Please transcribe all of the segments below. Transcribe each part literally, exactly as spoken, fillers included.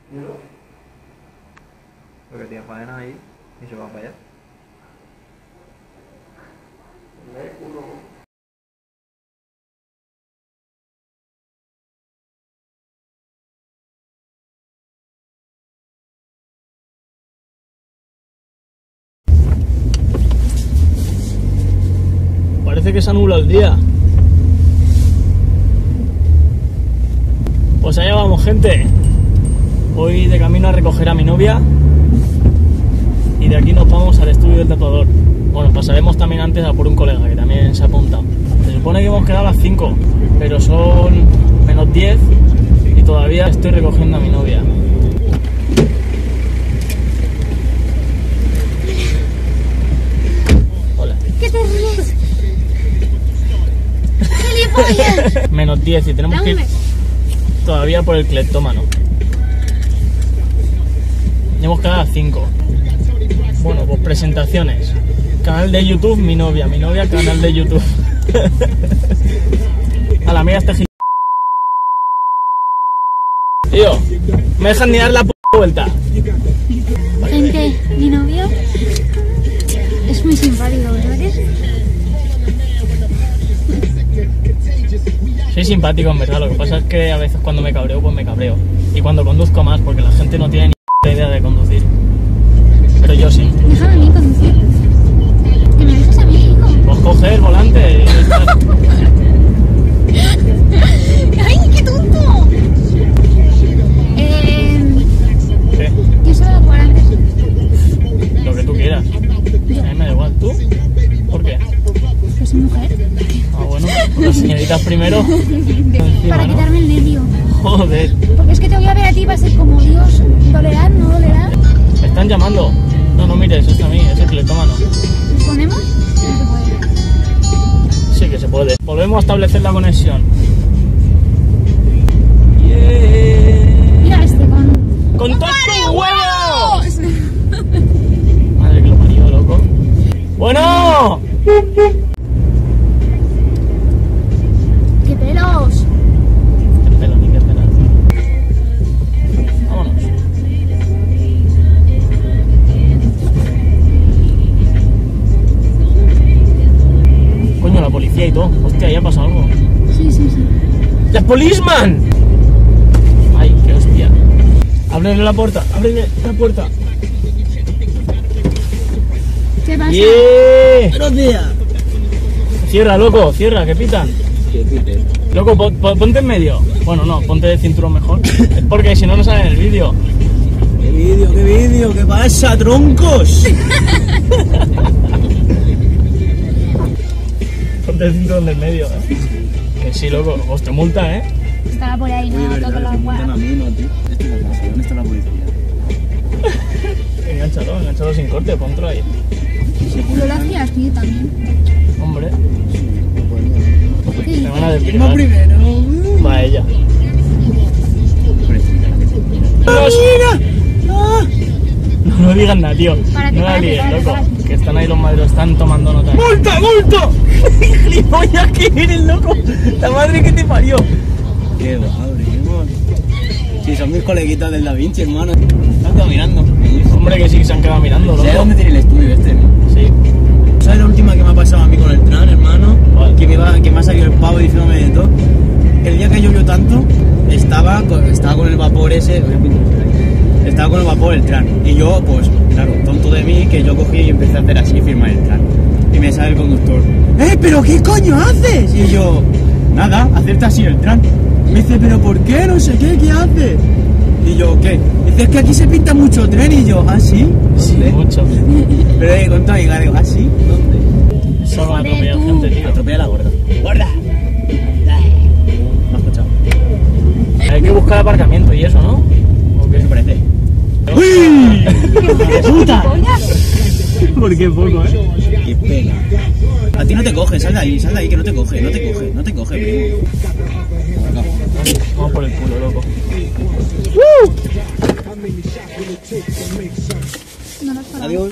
Porque tiene faena ahí y se va para allá. Parece que se anula el día. Pues allá vamos, gente. Voy de camino a recoger a mi novia y de aquí nos vamos al estudio del tatuador. Bueno, pasaremos también antes a por un colega que también se ha apuntado. Se supone que hemos quedado a las cinco, pero son menos diez y todavía estoy recogiendo a mi novia. Hola. ¿Qué te ríes? ¡Gilipollas! Menos diez y tenemos que ir todavía por el cleptómano. Ya hemos quedado a cinco. Bueno, pues presentaciones. Canal de YouTube, mi novia. Mi novia, canal de YouTube. A la mía este gil... Tío, me dejan ni dar la p vuelta. Gente, mi novio es muy simpático, ¿verdad que sí? Soy simpático en verdad, lo que pasa es que a veces cuando me cabreo, pues me cabreo. Y cuando conduzco más, porque la gente no tiene ni idea de conducir. Pero yo sí. Déjame a mí conducir. Que me dejes a mí, hijo. Pues coge el volante y está. ¡Ay, qué tonto! Eh... ¿Qué? ¿Quién se va a jugar antes? Lo que tú quieras. A mí me da igual. ¿Tú? ¿Por qué? Pues soy mujer. Ah, bueno, pues las señoritas primero. Encima, Para ¿no? quitarme el nervio. Joder. Porque es que te voy a ver a ti, va a ser como Dios. ¿Dolerán? ¿No dolerán? Me están llamando. No, no mires, es a mí, es el cleptómano. ¿Respondemos? No se puede. Sí que se puede. Volvemos a establecer la conexión. Yeah. Mira este con... ¡Con todos tus huevos! huevos! Madre que lo parió, loco. ¡Bueno! ¡Qué pelos! Qué pelo, ni qué pelo. Vámonos. Coño, la policía y todo. Hostia, ya ha pasado algo. Sí, sí, sí. ¡The policeman! Ay, qué hostia. Ábrele la puerta, ábrele la puerta. ¿Qué pasa? ¡Yeah! Buenos días. Cierra, loco, cierra, que pitan. Que pite. Loco, po- po- ponte en medio. Bueno, no, ponte de cinturón mejor. Es porque si no, no sale en el vídeo. ¿Qué vídeo, qué vídeo? ¿Qué pasa, troncos? Ponte el cinturón del medio, eh. Que sí, loco, os te multa, eh. Estaba por ahí, Oye, no, verdad, toco la te multan a guapa. mí, no a ti. Esto es la casa, ¿dónde está la policía? Engánchalo, engánchalo sin corte, póntelo ahí. Lo lo hacías tú también. Hombre, ¿Qué me van a dices? No desvirgar. primero. Va ella. ¡Ah! No, no digan nada, tío. Párate, No la párate, líes, párate, loco. párate. Que están ahí los madres, están tomando nota. ¡Multa, multa! ¡Gilipollas que eres, loco! La madre que te parió. ¡Qué madre, sí, son mis coleguitas del Da Vinci, hermano. Están caminando. Hombre, que sí, se han quedado mirando, ¿Sabes loco. dónde tiene el estudio este, no? Sí. ¿Sabes la última que me ha pasado a mí con el tran, hermano? ¿Cuál? Que me, iba, que me ha salido el pavo diciéndome de todo. El día que llovió tanto, estaba con, estaba con el vapor ese. Estaba con el vapor el tran. Y yo, pues, claro, tonto de mí, que yo cogí y empecé a hacer así, firmar el tran. Y me sale el conductor: ¡Eh, pero qué coño haces! Y yo, nada, hacerte así el tran. Me dice: ¿pero por qué? No sé qué, ¿qué haces? Y yo, ¿qué? Dice: es que aquí se pinta mucho tren. Y yo, ¿ah, sí? Sí, ¿Dónde? mucho. Pero eh, con tu amiga, digo, ¿ah, sí? ¿Dónde? Solo va a Joder, atropellar tú. gente, tío. Atropella a la gorda. ¡Gorda! Me has escuchado. Hay que buscar aparcamiento y eso, ¿no? ¿O ¿Qué qué? te parece? ¡Uy! ¡Puta! ¿Por qué poco, eh? ¡Qué pena! A ti no te coge, sal de ahí, sal de ahí, que no te coge, no te coge, no te coge, primo. Vamos por el culo, loco. No nos paramos. Adiós.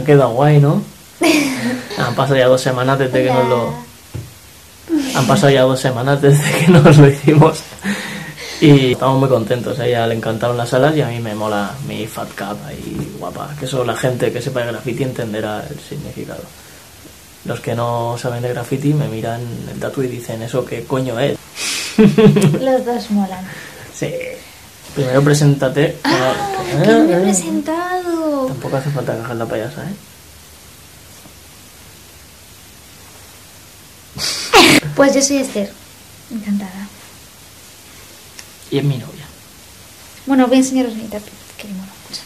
quedado guay, ¿no? Han pasado ya dos semanas desde que nos lo... Han pasado ya dos semanas desde que nos lo hicimos. Y estamos muy contentos. A ella le encantaron las alas y a mí me mola mi fat cap ahí guapa. Que eso la gente que sepa de graffiti entenderá el significado. Los que no saben de graffiti me miran el tatu y dicen, ¿eso qué coño es? Los dos molan. Sí. Primero preséntate. ¡Ah! No, ¡Que no me he presentado! Tampoco hace falta cajar la payasa, ¿eh? Pues yo soy Esther. Encantada. Y es mi novia. Bueno, voy a enseñaros mi tatu, que me mola mucho.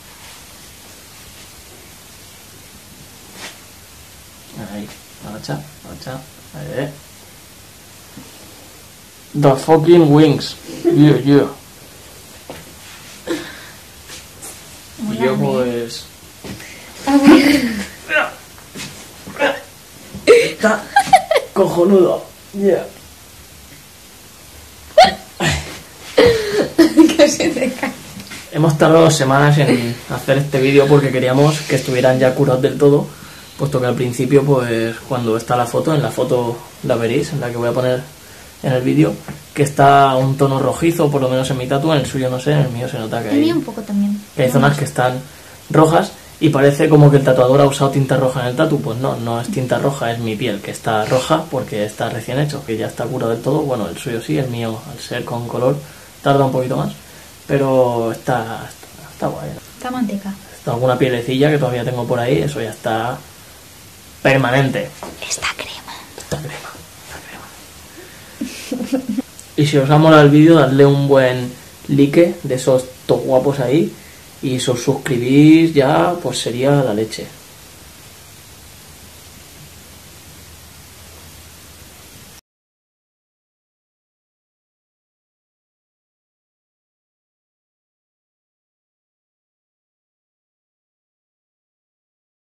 Ahí, agacha, agacha. Ahí, eh. The fucking wings. Yeah, yeah. Y yo Mola, ¿eh? pues... Ah, bueno. Está cojonudo. Yeah. Casi te cae. Hemos tardado semanas en hacer este vídeo porque queríamos que estuvieran ya curados del todo, puesto que al principio, pues cuando está la foto, en la foto la veréis, en la que voy a poner en el vídeo, que está un tono rojizo, por lo menos en mi tatu, en el suyo no sé, en el mío se nota que El mío hay, un poco también. que hay zonas que están rojas y parece como que el tatuador ha usado tinta roja en el tatu. Pues no, no es tinta roja, es mi piel que está roja porque está recién hecho, que ya está curado del todo. Bueno, el suyo sí, el mío al ser con color tarda un poquito más, pero está, está, está guay. Está manteca. Está alguna pielecilla que todavía tengo por ahí, eso ya está permanente. Esta crema. Esta crema, esta crema. Y si os ha molado el vídeo, dadle un buen like de esos top guapos ahí. Y si os suscribís ya, pues sería la leche.